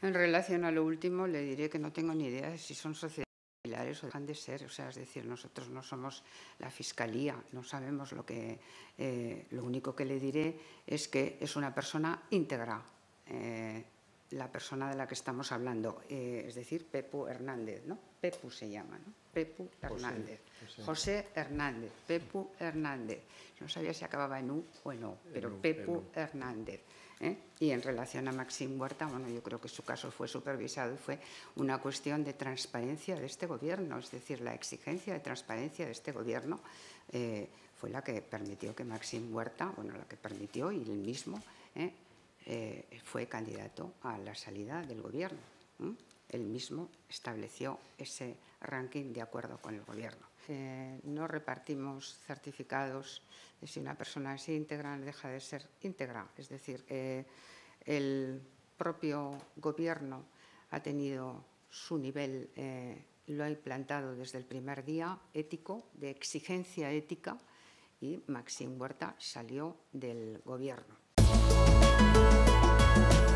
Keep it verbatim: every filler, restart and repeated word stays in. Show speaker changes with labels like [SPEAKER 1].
[SPEAKER 1] En relación a lo último, le diré que no tengo ni idea de si son sociedades similares o dejan de ser. O sea, es decir, nosotros no somos la Fiscalía, no sabemos lo que... Eh, lo único que le diré es que es una persona íntegra, eh, la persona de la que estamos hablando, eh, es decir, Pepu Hernández, ¿no? Pepu se llama, ¿no? Pepu Hernández. José, José. José Hernández, Pepu Hernández. No sabía si acababa en U o en O, pero en Pepu en Hernández. ¿Eh? Y en relación a Maxim Huerta, bueno, yo creo que su caso fue supervisado y fue una cuestión de transparencia de este gobierno, es decir, la exigencia de transparencia de este gobierno eh, fue la que permitió que Maxim Huerta, bueno, la que permitió y él mismo eh, eh, fue candidato a la salida del gobierno. ¿eh? Él mismo estableció ese ranking de acuerdo con el gobierno. Eh, no repartimos certificados de si una persona es íntegra o deja de ser íntegra. Es decir, eh, el propio gobierno ha tenido su nivel, eh, lo ha implantado desde el primer día, ético, de exigencia ética, y Maxim Huerta salió del gobierno.